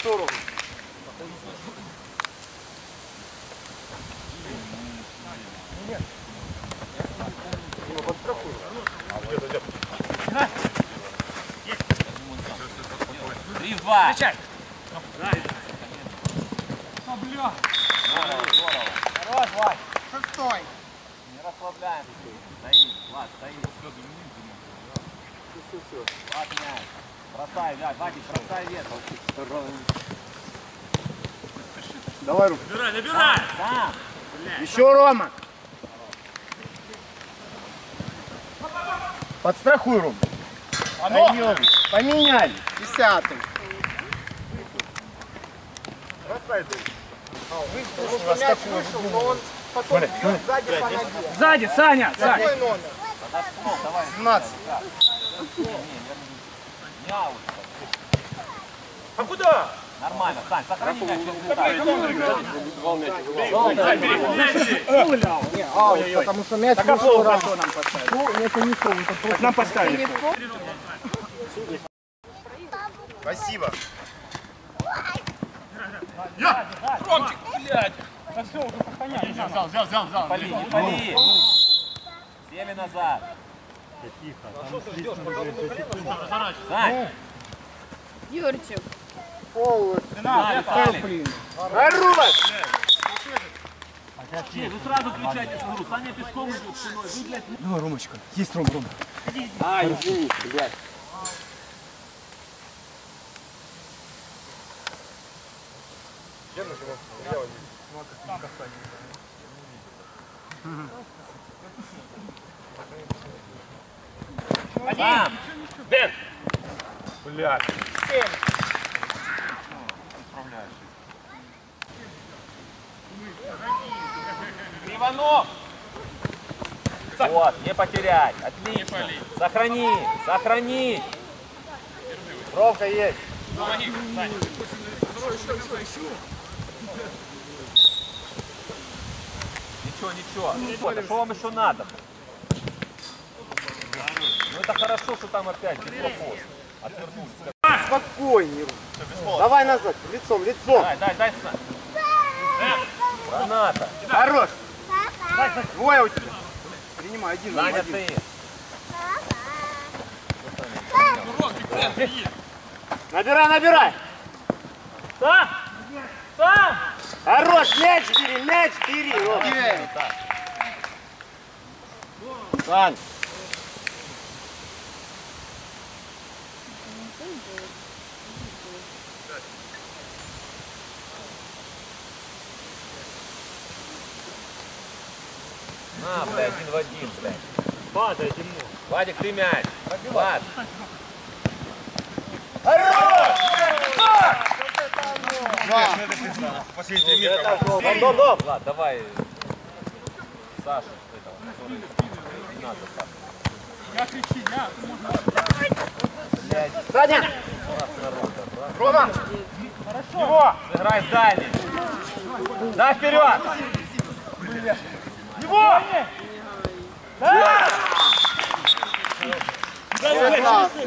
сторону. Нет. Подстрахуй. Где-то. 3-2. Встречай. Бля. Здорово. Хорош, Влад. Шестой. Не расслабляем. Стоим, Влад, стоим. Все. Влад, мяч. Бросай, Вадик, бросай вес. Давай руку. Набирай. Сам. Еще, Рома. Подстрахуй, Рома. Поменяли. 10-й. Бросай, но он потом бьет сзади по ноге. Сзади, Саня. Какой номер? 17. Мяу. А куда? Нормально, Сань, сохрани мяч. Потому что мяч вышел раз. Это не фол, это просто Нам поставили. Спасибо. Ромчик, блядь. Да все, уже сохраняй. Взял. Пали, не пали. Сели назад. Сань. Юрчик. Фол. Стали. Рубас! Вы сразу включайте игру. Саня пешком идет спиной. Вы, блядь, Давай, Ромочка. Есть Рома. а, извините, блядь. Сам. Дэн. Блядь. 7. Иванов. Вот, не потерять. Отлично. Сохрани. Бровка есть. Помоги, Саня. Ничего. Да что вам еще надо? Ну это хорошо, что там опять без пропост. Отвернулись. Спокойнее. Давай назад. Лицом. Дай, Сань. Граната. Хорош. Двое у тебя. Принимай. Один. Занятый. Набирай. Сам. Хорош. Мяч бери. Ром. Сань. На, блядь, 1 в 1, блядь. Падай, Димон. Вадик, ты мяч. Влад. Последний 3 метра. Влад, давай. Саша, этого, который... Не надо, Саша. Я кричи, я. Саня. Рома. Его. Сыграй с дальней. Да, вперед. Его. Да!